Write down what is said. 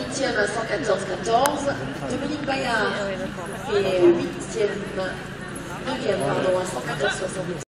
8e à 114,14. Dominique Bayard fait 9e, pardon, à 114,70.